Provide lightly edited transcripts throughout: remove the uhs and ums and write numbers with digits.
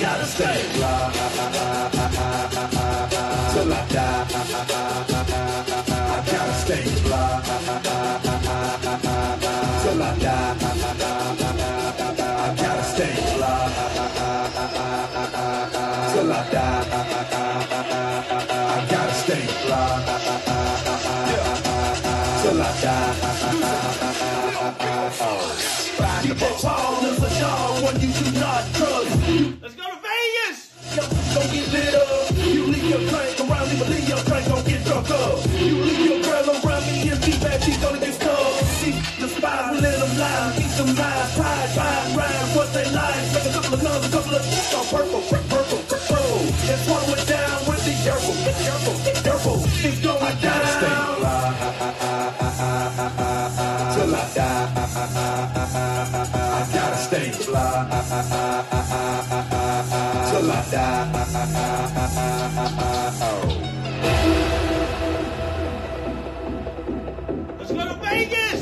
gotta stay fly till I die. I gotta stay fly till I die. I gotta stay fly till I die. I gotta stay fly till I die. DJ Paul is a dog when you do not trust. Let's go to Vegas! Don't get lit up. You leave your drink around me, but leave your drink, don't get drunk up. You leave your girl around me, and she bad, she's gonna get stuck. See the spies, we let them lie, eat some lies, pride, rhyme, what they lie. Make a couple of guns, a couple of purple. That's what went down with the purple. It's going down. Till I die. I gotta stay fly till I die. Let's go to Vegas!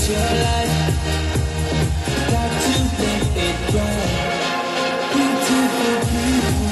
It's your life. Got to make it right. Beautiful people.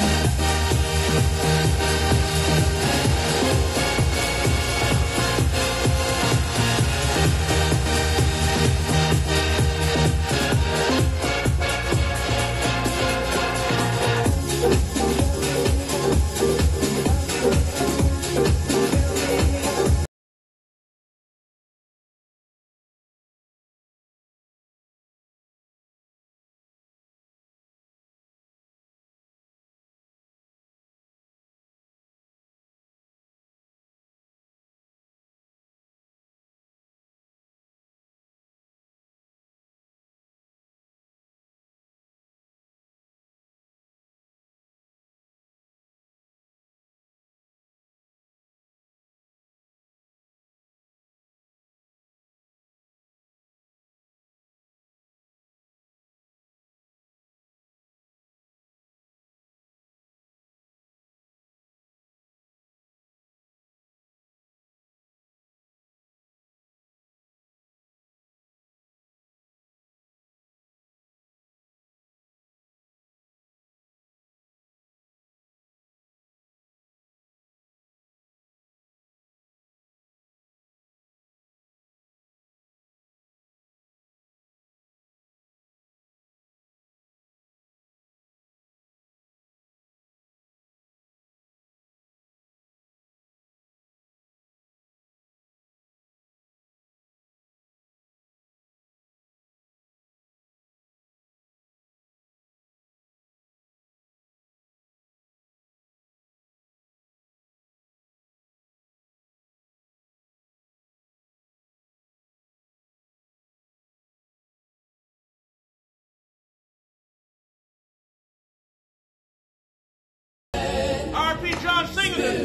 R.P. John Singleton.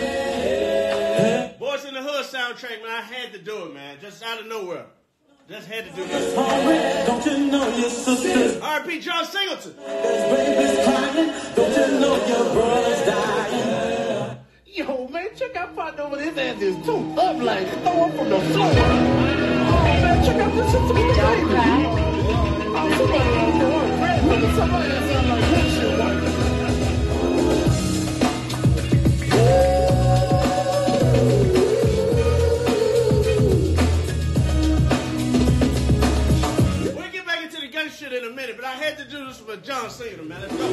Boys in the Hood soundtrack, man. I had to do it, man. Just out of nowhere. Just had to do this. Don't you know your sister? R.P. John Singleton. There's babies crying. Don't you know your brother's dying? Yo, man, check out Partner over his ass is too up like throw up from the floor. Oh, man, check out this shit from the baby. Oh, somebody out there, look at somebody that sound like that shit. We'll get back into the gun shit in a minute, but I had to do this with John Singleton, man. Let's go.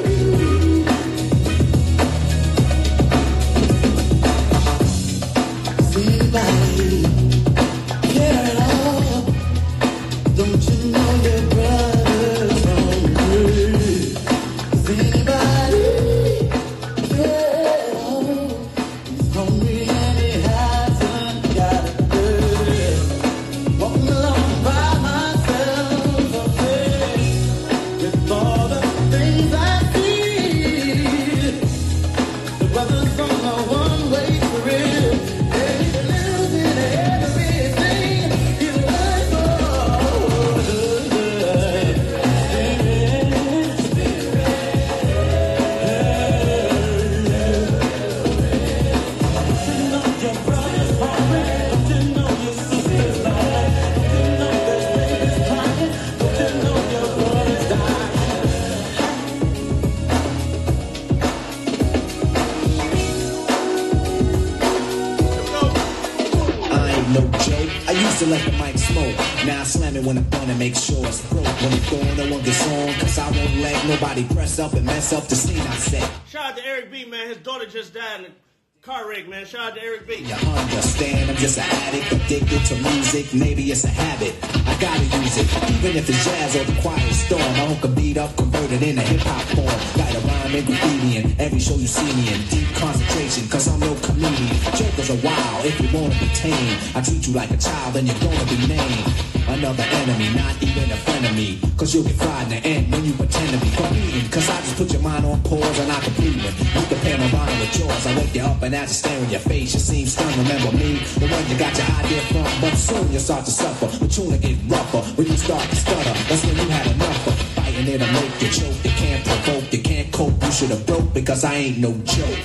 Anybody care at all? Don't you know your brother's hungry? Is anybody care at all? He's hungry and he hasn't got a girl. Walking along by myself, I'm faced with all the things I see. The brother's on a one-way career. To let the mic smoke. Now I slam it when I'm done and make sure it's broke. When it's going, no one gets on, cause I won't let nobody press up and mess up the scene I set. Shout out to Eric B, man. His daughter just died in a car wreck, man. Shout out to Eric B. You understand, I'm just an addict, addicted to music. Maybe it's a habit, I gotta use it. Even if it's jazz or the quiet storm, I hook a beat up, convert it into hip-hop form. Write a rhyme and graffiti in every show you see me in. Deep concentration, cause I'm no comedian. Jokers are wild, if you wanna be tame. I treat you like a child, then you're gonna be named another enemy, not even a friend of me. Cause you'll get fried in the end when you pretend to be comedian. Cause I just put your mind on pause and I complete it. You compare my mind with yours, I wake you up and as I stare in your face, you seem stunned. Remember me, the one you got your idea from. But soon you start to suffer, the tune will get rougher. When you start to stutter, that's when you had enough of fighting. It'll make you choke, you can't provoke, you can't cope. You should have broke because I ain't no joke.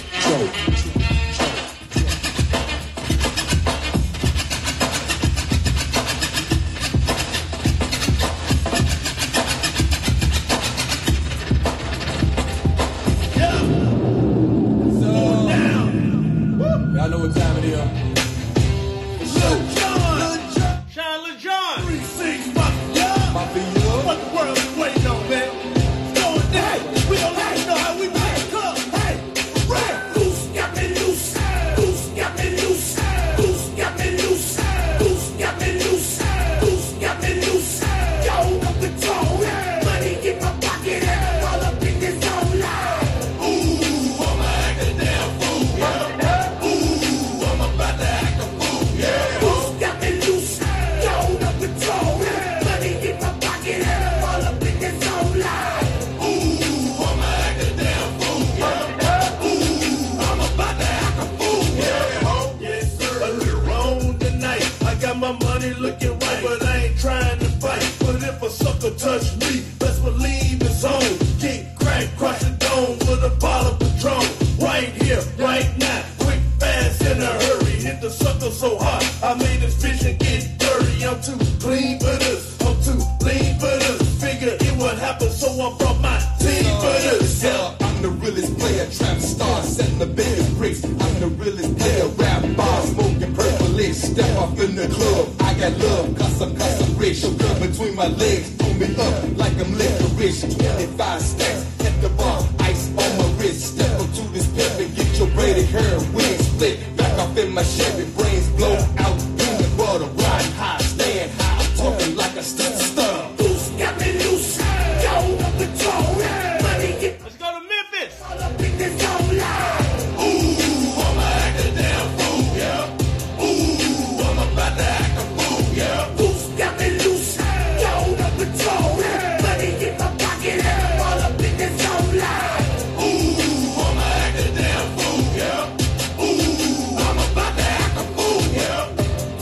my money looking right, but I ain't trying to fight. But if a sucker touch me, best believe it's on. Get cracked, crush the dome with a bottle of Patron. Right here, right now, quick, fast, in a hurry. Hit the sucker so hard, I made this vision get dirty. I'm too clean for this, I'm too lean for this. Figure it would happen, so I brought my team for this. Yeah, I'm the realest player, trap star, setting the biggest bricks. I'm the realest player, rap bar, smoking purplish. Step off in the club, I got love, cause I'm rich. Your girl between my legs, pull me up like I'm licorice. 25 stacks at the bar, ice on my wrist. Step up to this pimp and get your braided hair, wings split. Back off in my Chevy, brains blow out, peanut butter, ride high, stand high. I'm talking like a star. Loose, got me loose, go up the toe, money get Let's go to Memphis. all up in this zone line. Ooh, I'ma act a damn fool, yeah. Ooh, I'm about to act a fool, yeah. Loose, got me loose, go up the toe, money get my pocket, all up in this zone line. Ooh, I'ma act a damn fool, yeah. Ooh, I'm about to act a fool, yeah.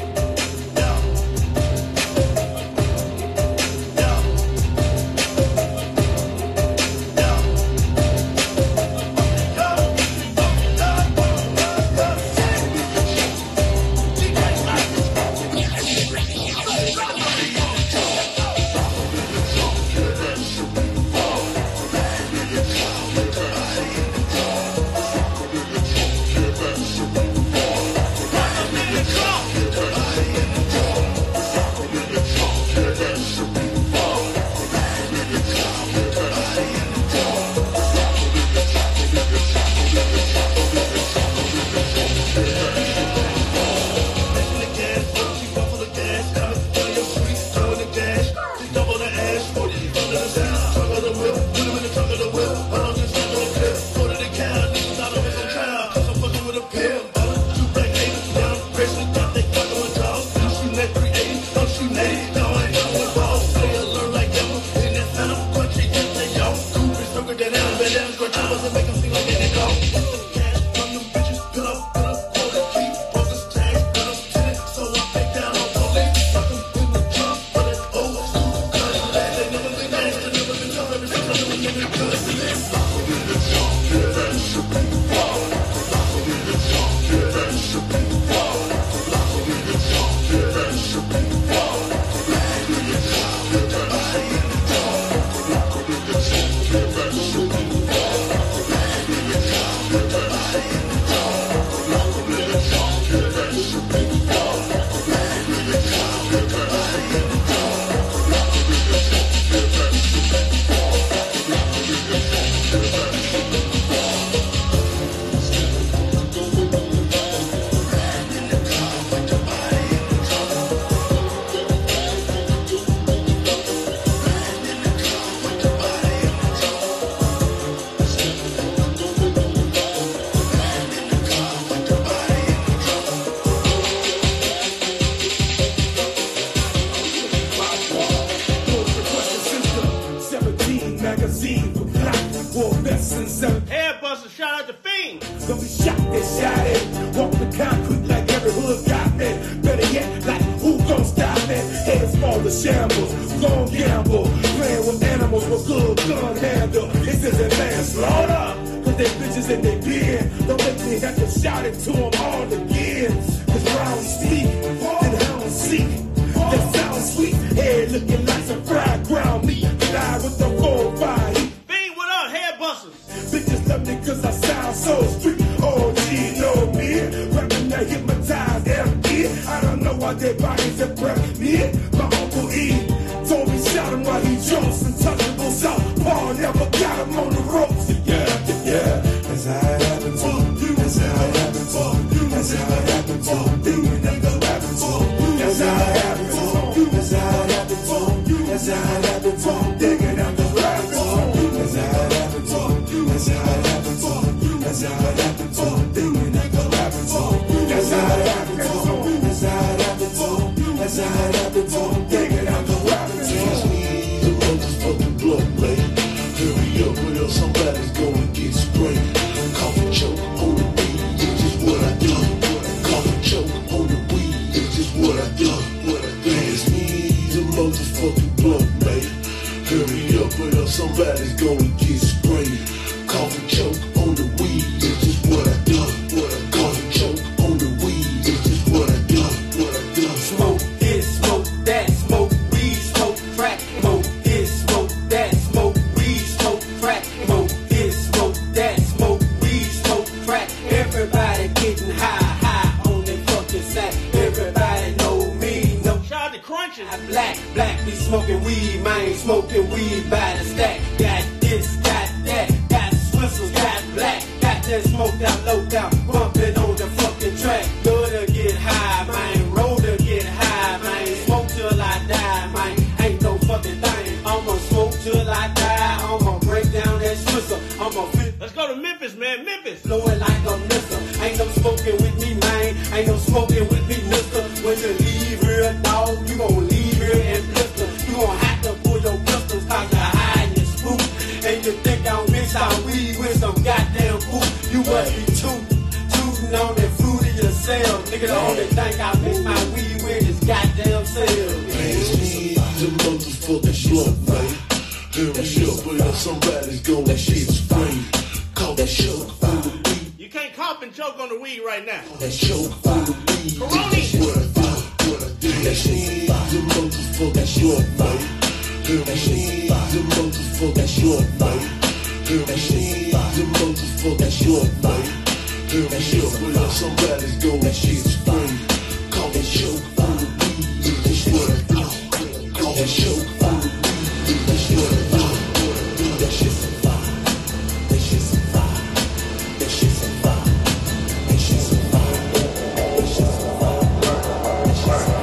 Hairbusters, shout out to Fiend. Gonna be shot and shot at. Walk the concrete like every hood got me. Better yet, like who gon' stop me? Heads fall to shambles, gon' gamble. Playing with animals with good gun handle. This isn't manslaughter, cause they bitches in their pen. Don't make me have to shout it to them all again. Cause round speak, then hound seek. That sounds sweet, head looking like some fried ground meat. Fly with the 4-5 heat. Fiend, what up, Hairbusters? Bitches love me cause I sound so street. Oh, gee, no me. Rapping that hypnotized ME. I don't know why their bodies impress me. My Uncle E told me shout him while he jumps. Untouchable southpaw, never got him on the ropes. Yeah, yeah. That's how it happens. That's how it happens. That's how it happens. That's how it happens. That's how it happens. That's how it happens. That's how it happens. Digging out the rabbit hole. That's how it happens. That's how it happens. That's how it happens. Digging out the rabbit hole. That's how it happens. That's how it happens. That's how it happens. Digging out the rabbit hole. The road is fucking blood, man. Hurry up, or else somebody's gonna get sprayed. Coffee choke on the weed, it's just what I do. Coffee choke on the weed, it's just what I do. punches. Black, we smoking weed, man, smoking weed by the stack. Got this, got that, got whistles, got black, got that smoked out, low down, bumping on the fucking track. Go to get high, man, roll to get high, man, smoke till I die, man, ain't no fucking thing. I'ma smoke till I die, I'ma break down that swisser, Let's go to Memphis, man, Memphis. blowing like a missile. Ain't no smoking with me, man, ain't no smoking with me, mister. When you leave here, dog, you gon' leave here and blister. You gon' have to pull your pistols, cause you're high and you spook. And you think I'll mix our weed with some goddamn poop. You must be tootin' on that fruit in yourself. Nigga, the only thing I mix my weed with is goddamn cells. The motherfucking slump, man. Hurry up, but somebody's gonna get sprayed. Call that choke on the weed. You can't cough and choke on the weed right now. That choke on the weed. That's what I do. That's the motherfucking slump, man. The motherfucking slump, man. The motherfucking slump, man. Hurry up, but somebody's gonna get sprayed. Call that choke on the weed. That's what I do. Call that choke on the weed. That's what I do. That shit's a vibe. That shit's a vibe. That shit's a vibe. That shit's a vibe. That shit's a vibe. That shit's a vibe.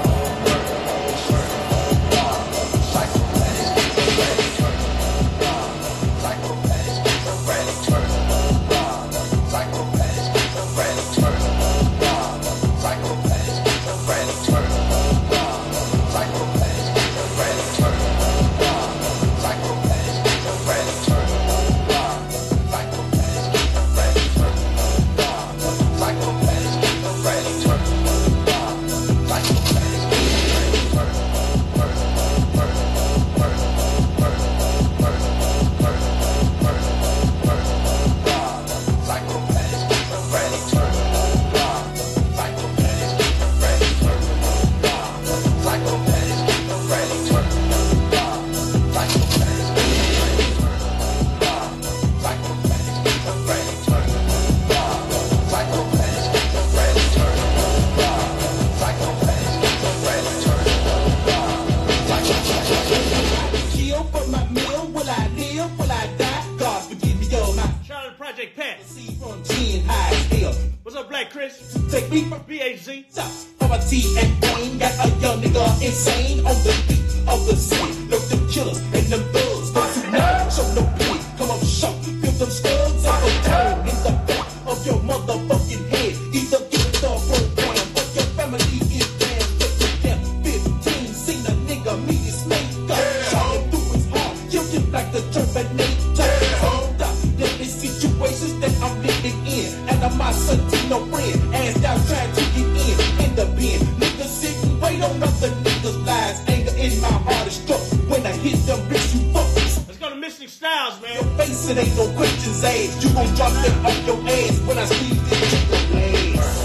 Project Pat. From G and high hill. What's up, Black Chris? Take me from BHZ. poverty and pain. Got a young nigga insane on the beat of the scene. Look them killers and them thugs. Those who know, show no pity. Come on, show. Feel them studs. I go down in the back of your motherfucking head. Either get the program or your family is damn. Look at them 15. Seen a nigga meet his maker. Shot through his heart. Killed him like the Terminator. Hold up. Situations that I'm living in, and I'm my son to no friend, ass down trying to get in the bin. Niggas sit and wait on other niggas' lies. Anger in my heart is struck when I hit them bricks. You fuckers. Let's go to Mystic Styles, man. Your face, it ain't no questions asked. You gon' drop them off your ass when I squeeze it to the blades.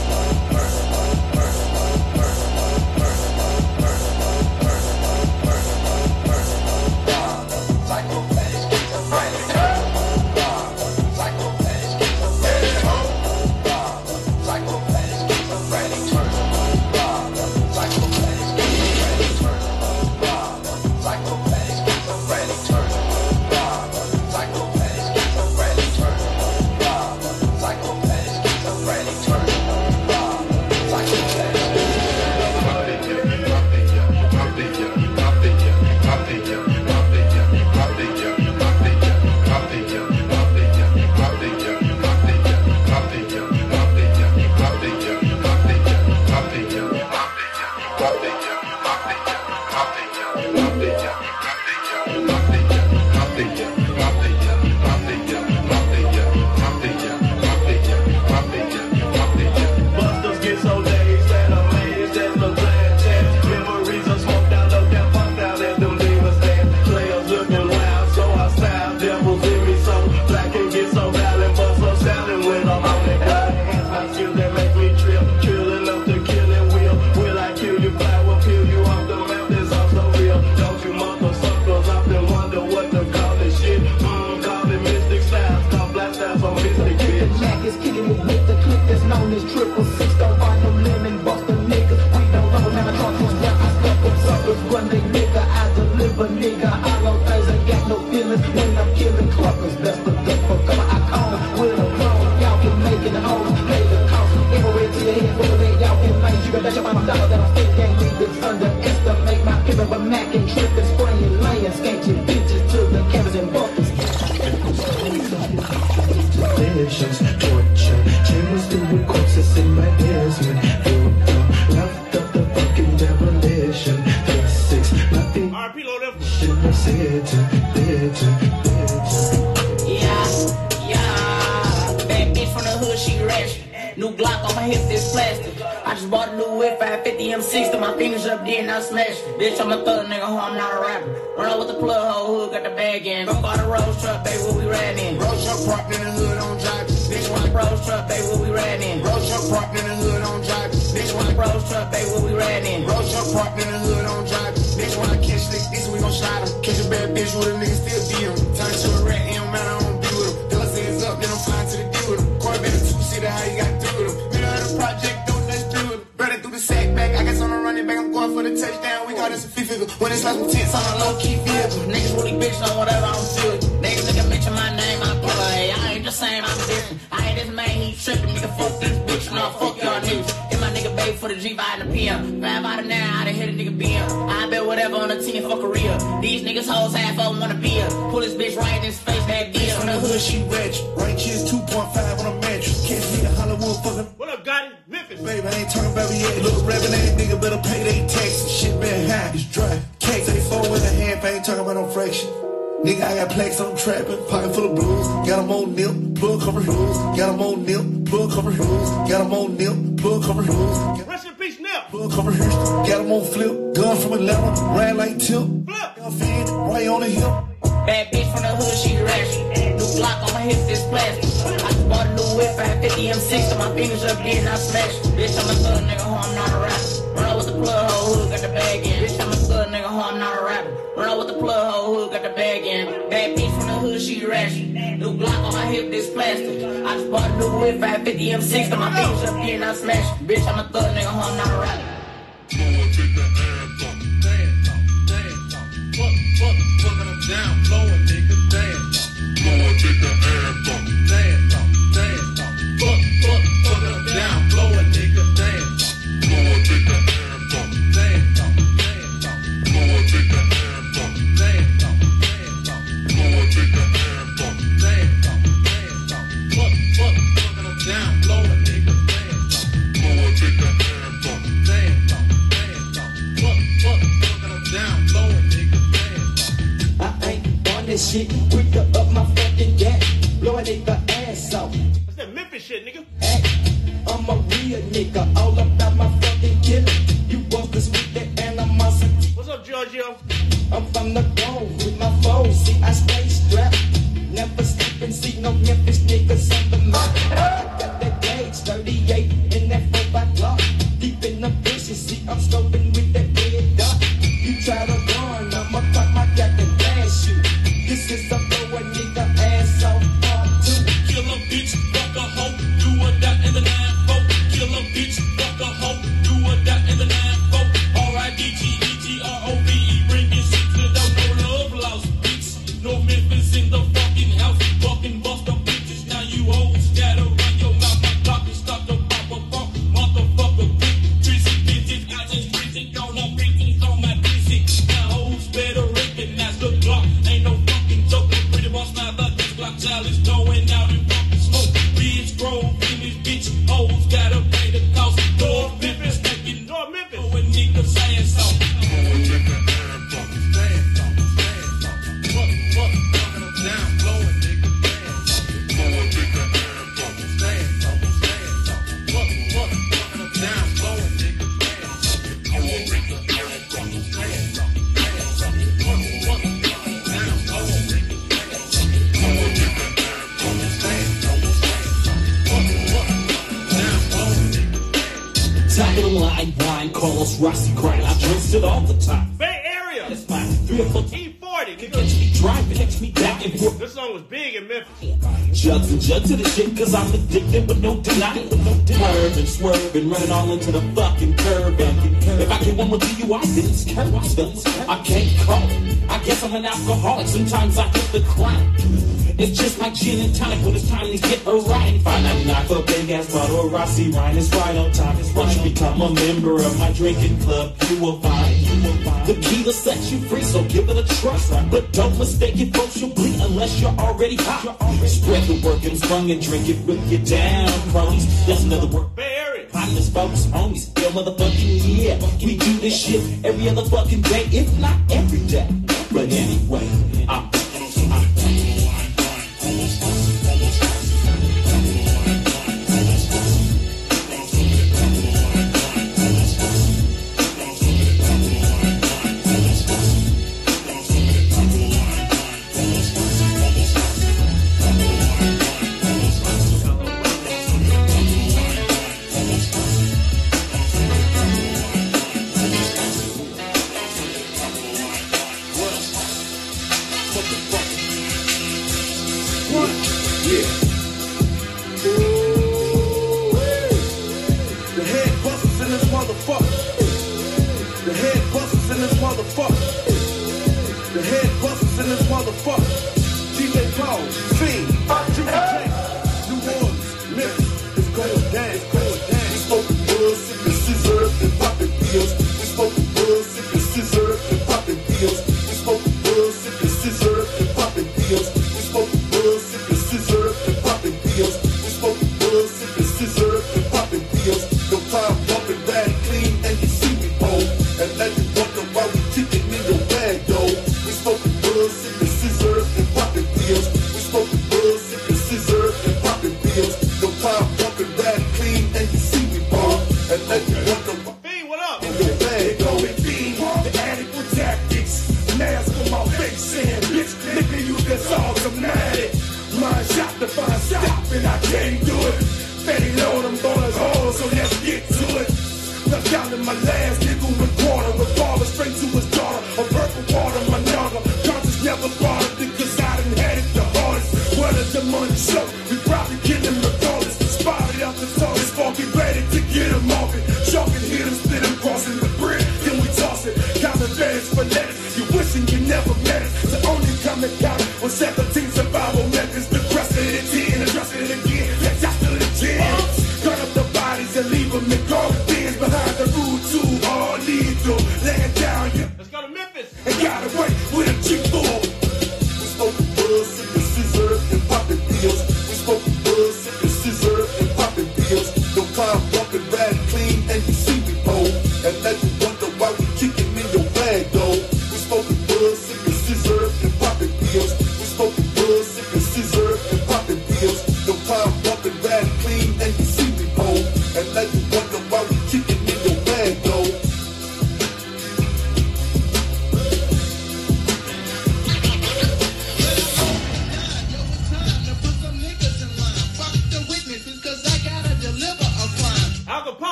Kill you, fly, will kill you off the map. It's all so real. Don't you motherfuckers off them Grundy nigga, I deliver nigga. Hollow things ain't got no feelings when I'm killing cluckers. Best of the fuck up, I call with a clone. Y'all can make it home, pay the cost. Infrared to your head, full of it, y'all can manage. You can bet your mama dollar that I'm still gang niggas underestimate my pivot, but Mac and tripping, spraying, laying, skanking bitches to the cameras and buckets. Torture, chambers doing corpses in my ears when left up the fucking demolition. 36, nothing. RP load up. Yeah. Bad bitch from the hood, she ratchet. New Glock on my hip, this plastic. I just bought a new whip, 550 M6 to my fingers up there and I smashed it. Bitch, I'm a thug nigga, ho, I'm not a rapper. Run out with the plug, whole hood, got the bag in. Go by the Rose truck, baby, what we riding in? Rose truck parked in the hood on drive. Bitch, one Rose truck, baby, what we riding in? Rose truck parked in the hood on drive. Bitch, one Rose truck, baby, what we riding in? Rose truck parked in the hood on drive. Bitch, when I catch this, we gon' slide him. Catch a bad bitch with a nigga still deal. Turn to a rat, it don't matter, I don't be with him. Till I say it's up, then I'm flying to the deal with him. Corvette a two-seater, how you got through with him? Middle of the project, don't let's do it. Running through the sack back, I guess on the running back, I'm going for the touchdown. We call this a fifth figure. When it's like some tents on a low-key vehicle. Niggas really bitch on whatever, I don't feel it. Niggas nigga mention my name, I'm play. I ain't the same, I'm different. I ain't this man, he tripping, nigga, fuck this bitch, no, fuck y'all niggas. Hit my nigga baby for the G5 and the PM. 5 out of 9, I done hit a nigga BM. I bet whatever on the team for Korea. These niggas hoes half of them wanna be a. Pull this bitch right in his face, that deal. From the hood, she ratchet. Right kids 2.5 on a mattress. Catch me in Hollywood fucking. What up, Gotti? Memphis. Baby, I ain't talking about me yet. Little rapping ass nigga better pay they taxes. Shit been high, it's dry. Cakes, they 4 in a half, I ain't talking about no fraction. Nigga, I got plaques on trapping, pocket full of blues. Got them on nip, plug cover shoes. Got them on nip, plug cover shoes. Got them on nip, plug cover shoes. Rest in peace, Nip. Plug cover shoes. Got them on flip, gun from Atlanta, ride like Tip. Flip. Fin, right on the hip. Bad bitch from the hood, she ratchet. New Glock on my hip, this plastic. I just bought a new whip, 550 M6 to my fingers up there and I smashed it. Bitch, I'm a thug nigga, ho, I'm not a rapper. Run out with the plug, whole hood, got the bag in. Bitch, I'm a thug nigga, ho, I'm not a rapper. Run out with the plug, whole hood, got the bag in. Bad bitch from the hood, she ratchet. New Glock on my hip, this plastic. I just bought a new whip, 550 M6 to my fingers up there and I smashed it. Bitch, I'm a thug nigga, ho, I'm not a rapper. Down, blowing nigga, damn. Boy, take the ass off. Damn, damn. Fuck up, down, blowing nigga, damn. Boy, take the ass off. Damn, damn. Boy, take the ass off. Damn, damn. Boy, take the ass off. Damn, damn. Fuck up, down, blowing nigga, damn. Boy, take the ass off. Damn, damn. Fuck up, down, blowing nigga, damn. I ain't on this shit, quick to up my fucking gas, blow a nigga ass off. That's that Memphis shit, nigga. I'm a real nigga, all about my fucking killer. You busters with that animosity. What's up, Giorgio? I'm from the Grove with my foes, see I stay strapped. Never sleep and see no Memphis niggas on the map. I got that gauge, 38 in that 4x Glock. Deep in the bushes, see I'm scoping with that red dot. You try to run, I'ma pop my cat and blast you. This is a blow a nigga ass off part 2. Kill a bitch, fuck a hoe, do a dot in the 9-4. Kill a bitch, fuck a hoe, do a dot in the 9-4. R-I-D-G-E-G-R-O-V-E, bringing shit to the door, no love lost, bitch. No Memphis in the fucking house, fucking bust up bitches. Now you hoes scatter run your mouth, my clock is start to pop a funk. Motherfucker, bitch, Trizzy bitches, I just bitches, don't know bitches on my dizzy. Now hoes better recognize the Glock, ain't no fucking joke. Pretty boss, now the Glock child is going out and fucking smoke. Bitch, Grove in this bitch, hoes gotta pay the cost. North Memphis, making North Memphis. when niggas ass off. Down, blowing nigga, damn. Take the ass off. Down, blowing nigga, Top of the line, wine, Carlos Rossi grind. I drink it all the time. Bay Area. That's fine. 3 or 4 E40. party. Could catch me driving, catch me back and forth. This song was big in Memphis. Jugs and jugs to the shit, cause I'm addicted with no denying. Curving, swerving, running all into the fucking curve. And if I get one with DUI, then it's curves. I can't call it. I guess I'm an alcoholic. Sometimes I hit the crown. It's just like gin and tonic when it's time to get a ride. $5.99 for a big ass bottle of Rossi Ryan. It's right on time. Once you become a member of my drinking club, you will find the key to set you free. So give it a trust, but don't mistake it socially unless you're already hot. Spread the word and sprung and drink it with your down cronies. That's another word. Bay Area. Partners, folks, homies, still motherfucking yeah. We do this shit every other fucking day, if not every day. But anyway,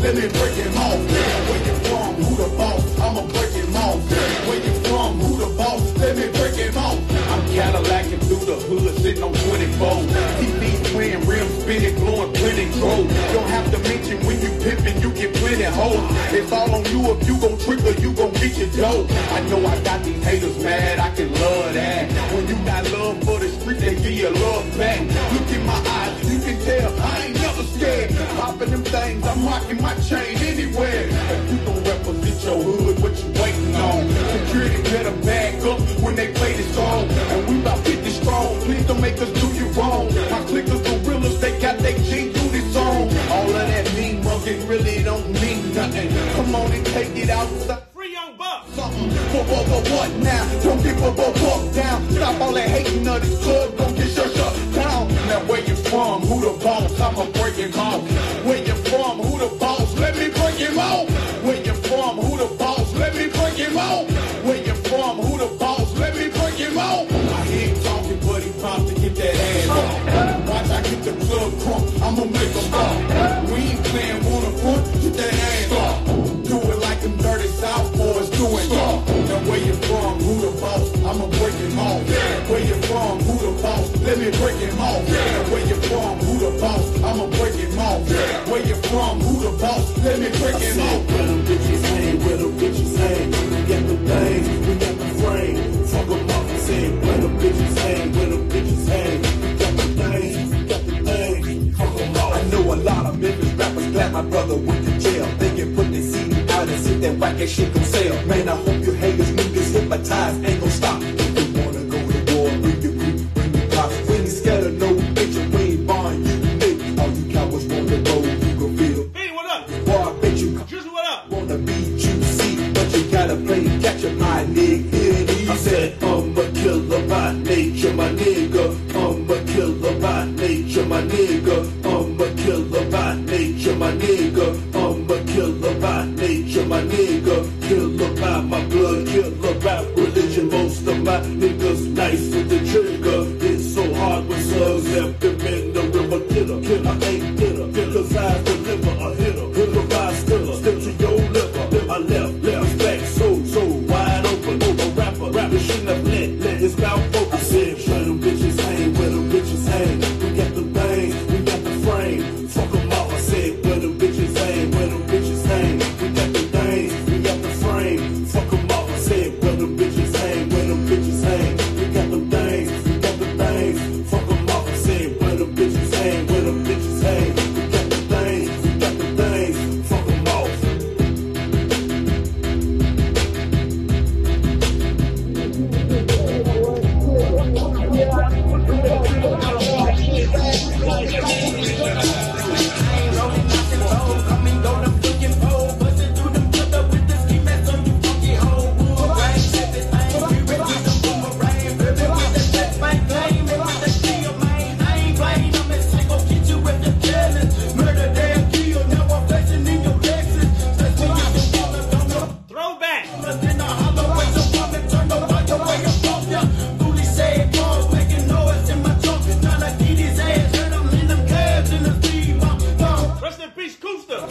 let me break him off. Where you from? Who the boss? I'ma break him off. Where you from? Who the boss? Let me break him off. I'm Cadillacing through the hood, sitting on 24. TV's playing, rims spinning, blowing plenty gold. Don't have to mention when you pimpin', you get plenty hoes. It's all on you if you gon' trick or you gon' get your dough. I know I got these haters mad, I can love that. When you got love for the street, they give you love back. Look in my eyes, you can tell I ain't never scared. Popping them things, I'm rocking my chain anywhere. If you gon' represent your hood, what you waiting on? Security better back up when they play this song. And we about 50 strong, please don't make us do you wrong. My clickers gorillas, they got they G through this song. All of that mean mugging really don't mean nothing. Come on and take it outside. Free Young Buck. Something for what now? Don't give a buck down. Stop all that hating of this club, don't get shut down. Now where you from? Who the boss? I'ma break him off. Where you from? Who the boss? Let me break him off. Where you from? Who the boss? Let me break him off. Where you from? Who the boss? Let me break him off. I hear him talking, but he promised to get that ass off. Watch I get the club crunk, I'ma make him stop. We ain't playing on the front, get that ass off. Do it like them dirty South boys doing. Now where you from? Who the boss? I'ma break him off. Where you from? Who the boss? Let me break him off. Now where you from? Who the boss? I'ma break him off. Where you from? Who the boss? Let me break him off. Where them bitches hang, where them bitches hang. We got the things, we got the frame. Fuck them off and say, where them bitches hang, where them bitches hang. We got the things, we got the things. Fuck them off. I know a lot of Memphis rappers glad my brother went to jail. They can put their CD out and see that whack shit can sell. Man, I hope you haters knew this hypnotized ain't gon' stop. If you wanna go to war, bring your group, bring your cops. We ain't scared of no bitch, and we ain't buying you niggas. All you cowards want to go, you gon' feel. Hey, what up? Boy, I bet you Juicy, what up? wanna beat you, see, but you gotta play catch up, my nigga. Here it is. I said, I'm a killer by nature, my nigga. I'm a killer by nature, my nigga. I'm a killer by nature, my nigga. I'm a killer by nature, my nigga. Killer by my blood, killer by religion. Most of my niggas nice with the trigger. It's so hard when slugs left them in the river. Killer, I ain't bitter, cause I deliver a hitter. Provide stiller, still to your liver. I left, back, so wide open. A rapper shouldn't have let his mouth open. I said, where them bitches hang, where them bitches hang. We got the things, we got the frame. Fuck them off, I said, where them bitches hang, where them bitches hang. We got the things, we got the frame. Fuck them off, I said, where them bitches hang, where them bitches hang. We got the things, we got the things. Fuck them off, I said, where them bitches hang, where them bitches hang. We got the things, we got the things. Fuck them off. Throwback. Rest in peace, Cooster.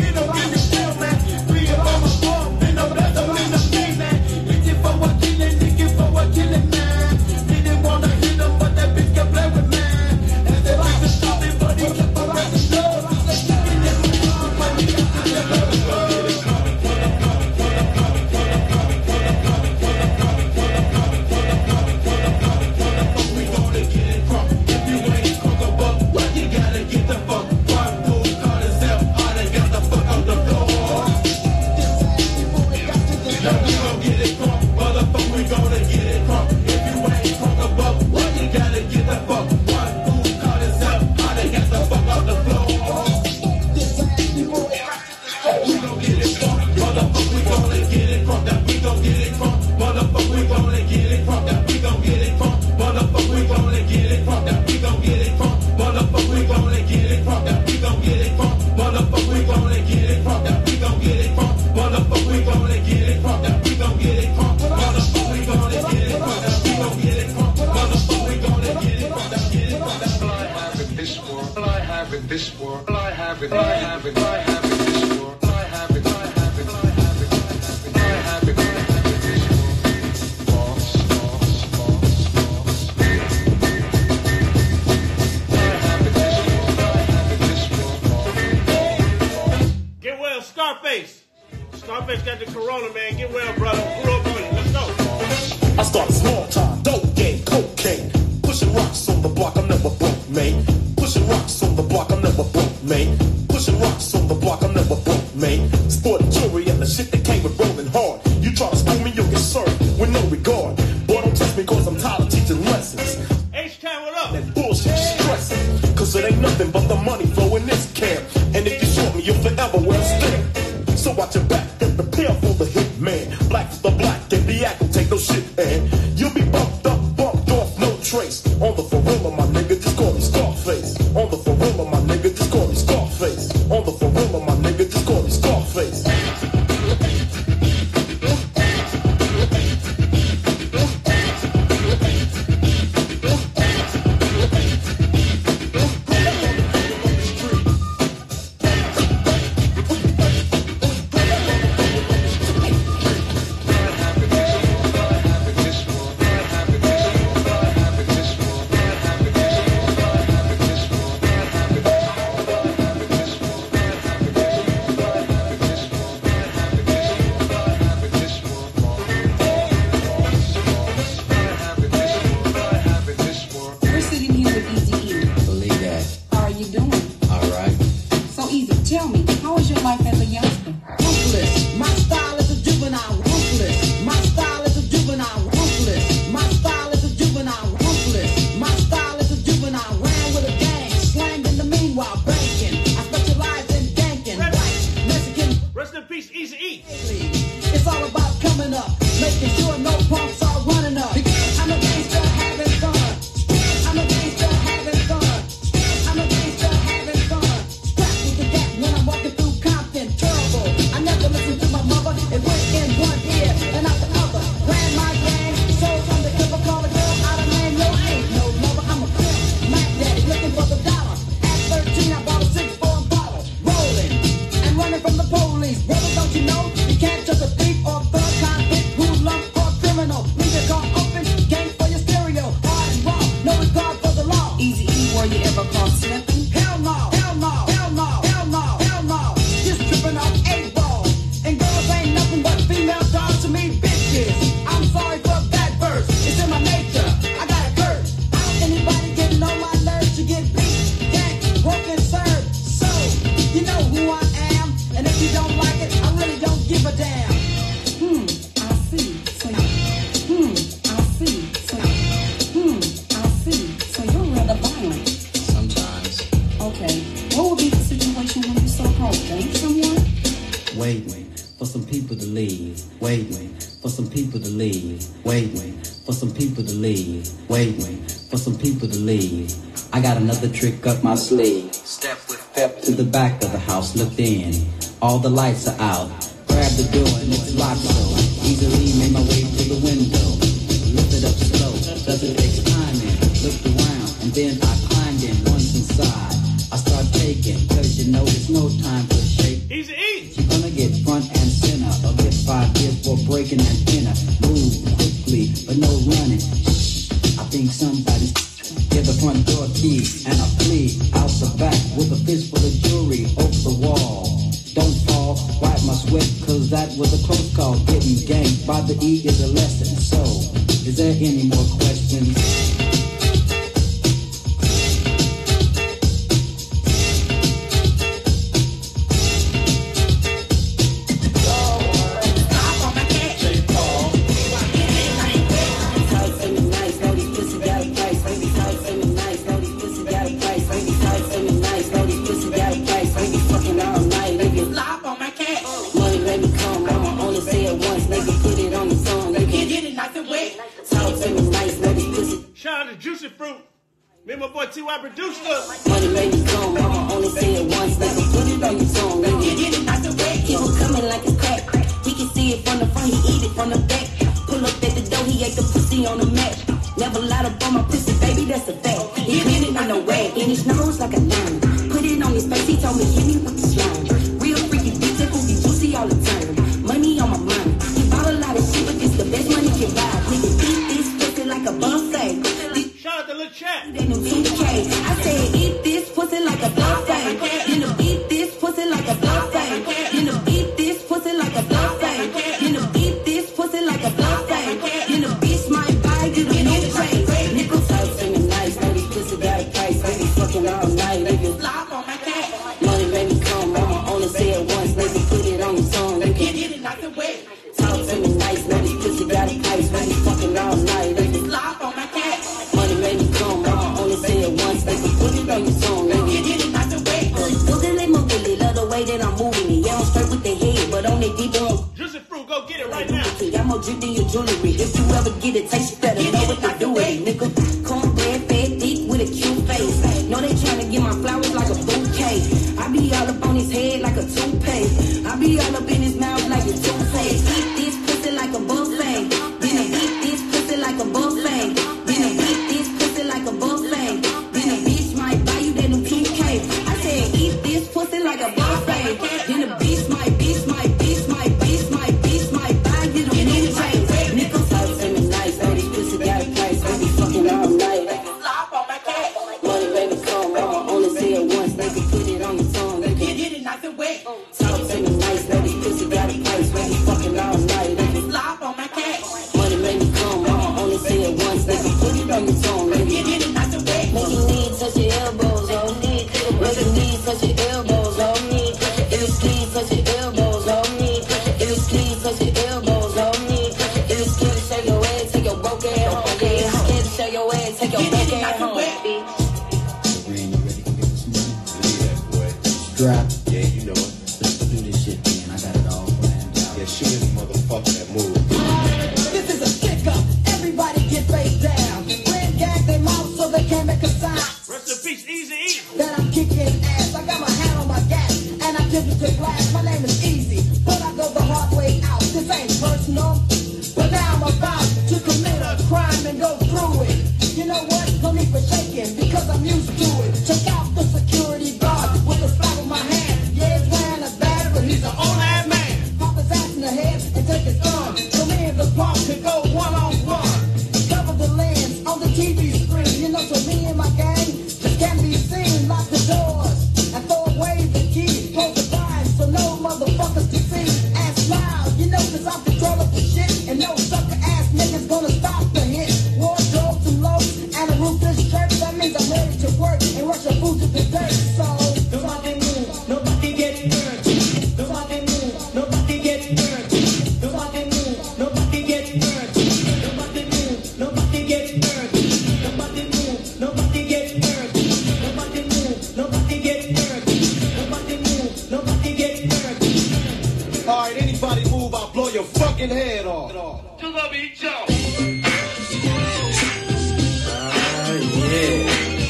in this world. All I have in this world. of Scarface. Scarface got the corona, man. Get well, brother. Grew up on it. Let's go. I started small time, dope game, cocaine. Pushing rocks on the block, I'm never broke, man. Pushing rocks on the block, I'm never broke, man. Pushing rocks on the block, I'm never broke, man. Sporting jewelry and the shit that came with rolling hard. You try to school me, you'll get served with no regard. Boy, don't test me cause I'm tired of teaching lessons. H-Town, what up? That bullshit stressing. Cause it ain't nothing but the money flow in this camp. And if you short me, you'll forever wear a stamp. So watch your back and prepare for the hit man. Black for the black and be act, don't take no shit, man. You'll be bumped up, bumped off, no trace. On the for real, my nigga, just call me Scarface. On the for real, my nigga, just call me Scarface. On the for real, my nigga, just call me Scarface. Trick up my sleeve. Step to the back of the house, looked in. All the lights are out. Grab the door and it's locked so easily made my way to the window. Lifted up slow, does it take time in? Looked around and then I climbed in. Once inside, I start taking, cause you know there's no time for shake. Easy E! You're gonna get front and center, or get 5 years for breaking an inner. Move quickly, but no running. I think somebody's get the front door key and I flee out the back with a fist full of jewelry over the wall. Don't fall, wipe my sweat, cause that was a close call. Getting ganked by the E is a lesson. So, is there any more questions? Juicy Fruit. Me and my boy T.Y. produced us. Money made me come, mama only say it once. Let me put it on your tongue. Let me get it out the way. Keep it coming like it's crack. He can see it from the front, he eat it from the back. Pull up at the door, he ate the pussy on the mat. Never lied up on my pussy, baby, that's a fact. He hit it on the way, in his nose like a line. Put it on his face, he told me hit me with the slime. Real freaky bitch, that pussy juicy all the time. Money on my mind. He bought a lot of shit, but this the best money can buy. Nigga eat this pussy like a buffet. Shout out to Lil Chat. I said eat this pussy like a buffet. Eat this pussy like a buffet. all up in his mouth like a toothpaste. Eat this pussy like a buffet. Then I eat this pussy like a buffet. Then I eat this pussy like a buffet. Then a bitch might buy you that new 2K. I said eat this pussy like a buffet. Then a bitch might buy you the new chain. Niggas out in the night, so these pussy got a price. They be fucking all night. Money baby come, I'ma only say it once. They can put it on your tongue. They can Get it nice and wet. talk in the night, so these pussy got a price. They be fucking all night. They can Slop on my cash. money baby come, I'ma only say it once. They can put it on your tongue. They can Get it nice and wet. make your knees touch your elbows, oh me. Make your knees touch your elbows, oh me. If your sleeves touch your elbows, oh me. If your sleeves touch your elbows, oh me. If you're scared to show your ass, take your broke ass home. If you're scared to show your ass, take your broke ass home, bitch. Drop. Yeah, you know it. Let's do this shit, man. I got it all planned out. Yeah, shoot this motherfucker that move. This is a kick up. Everybody get face down. Friend gag their mouth so they can't make a sound. Rest in peace, Easy E. That I'm kicking ass. I got my hand on my gas and I give it to glass. My name is Easy, but I go the hard way out. This ain't personal, but now I'm about to commit a crime and go through it. You know what? No need for shaking because I'm used to it. Check out the security guard with the slap of my hand. Yeah, he's wearing a badge, but he's an old ass man. Pop his ass in the head and take his gun. So me and the punk could go one-on-one. Cover the lens on the TV screen. You know, so me and my gang just can't be seen. Lock the doors and throw away the keys. Close the blinds so no motherfuckers can see. Ass loud, you know, cause I'm control of the shit. And no sucker ass niggas gonna stop the hit. Wardrobe too low and a ruthless shirt. That means I'm ready to work and rush your food to the dirt. So nobody move, nobody get hurt. Nobody move, nobody get hurt. Nobody move, nobody get hurt. Nobody move, nobody get hurt. Nobody move, nobody get hurt. Nobody move, nobody get hurt. Nobody move, nobody get hurt. Alright, anybody move, I'll blow your fucking head off. To love each other. Yeah.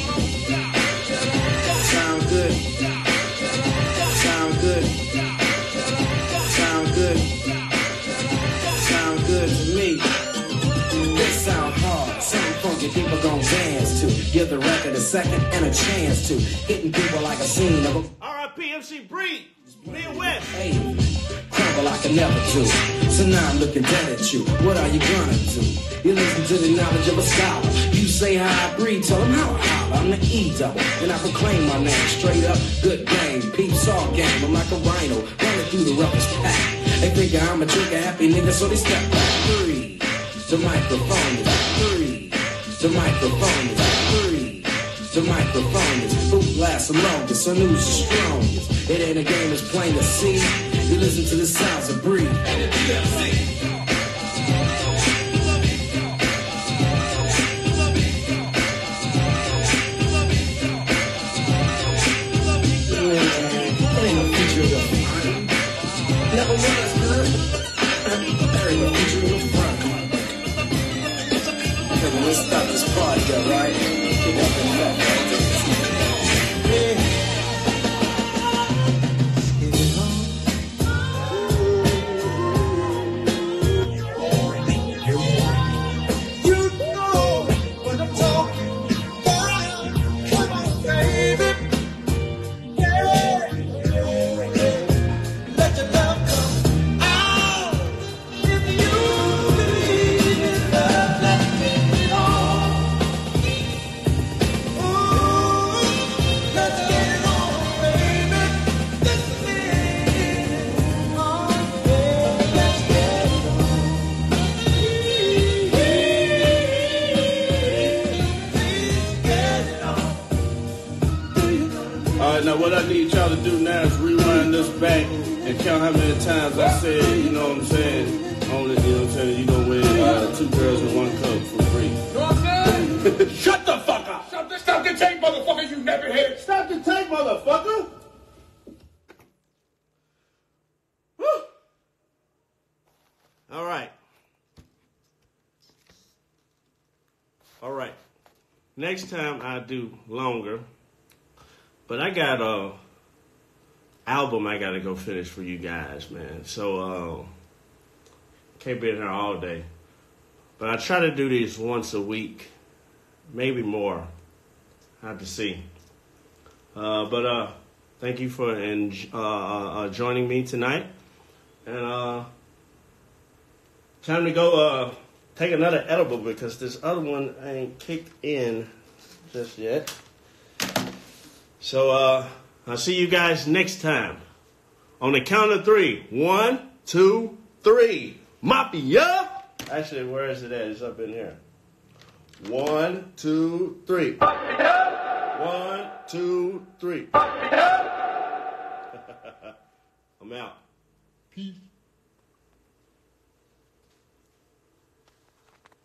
Sound good. Sound good. Sound good. Sound good to me. This sound hard. Something funky people gon' dance to. Give the record a second and a chance to. Hitting people like a scene of a R.I.P. MC Breed. Midwest. hey. Crumble like I never do. So now I'm looking dead at you. What are you gonna do? You listen to the knowledge of a scholar. You say how I breathe, tell them how I holler. I'm the E-double, and I proclaim my name. Straight up, good game, peeps all game. I'm like a rhino, running through the roughest pack. They think I'm a trick, a happy nigga, so they step back. Three, the microphone is three. The microphone is three. The microphone is boot lasts the longest, so news is strongest. It ain't a game, it's plain to see. You listen to the sounds of breathe. And it's never was good. There ain't no future in the front. Okay, well, let's stop this party, alright? Get up and left. Yeah. Now what I need y'all to do now is rewind this back and count how many times I said, you know what I'm saying, only, you know what I'm saying, you gonna win 2 girls and 1 cup for free. You know what I'm saying? Shut the fuck up! Stop the tape, motherfucker, you never hit. Stop the tape, motherfucker! Woo. All right. All right. Next time I do longer. But I got album I gotta go finish for you guys, man. So can't be in here all day, but I try to do these once a week, maybe more. I have to see. But thank you for joining me tonight, and time to go take another edible because this other one ain't kicked in just yet. So I'll see you guys next time. On the count of 3. 1, 2, 3. Mafia! Actually, where is it at? It's up in here. 1, 2, 3. 1, 2, 3. I'm out. Peace.